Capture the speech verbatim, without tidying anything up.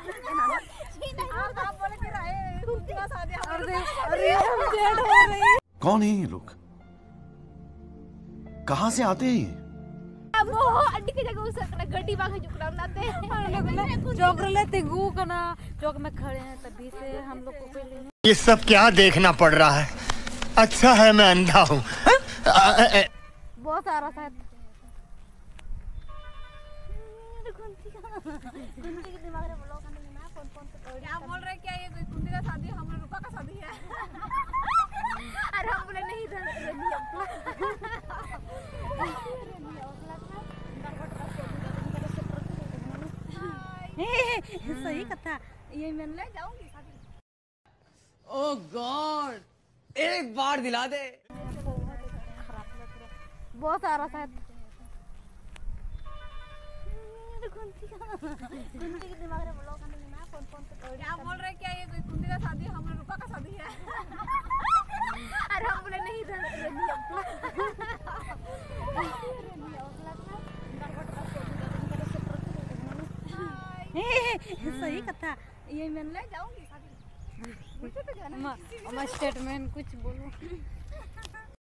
कौन है ये लोग? कहाँ से आते हैं ये? वो अड्डी की जगह उस गड्डी बाग जुकड़ा बनाते हैं। चौक लेते गु कना चौक में खड़े हैं तभी से हम लोग को पहले ये सब क्या देखना पड़ रहा है? अच्छा है मैं अंधा हूँ। बहुत सारा शायद क्या बोल रहे क्या ये कोई कुंती का शादी है? हम लोग रूपा का शादी है। अरे हम बोले नहीं सही कथा ये मैं ले जाऊंगी शादी। ओह गॉड एक बार दिला दे। बहुत सारा शायद क्या बोल रहे क्या ये कोई कुंती का शादी है? हम लोग रूपा का शादी है। अरे हम बोले नहीं सही कथा ये मैं ले जाऊंगी शादी। स्टेटमेंट कुछ बोलो।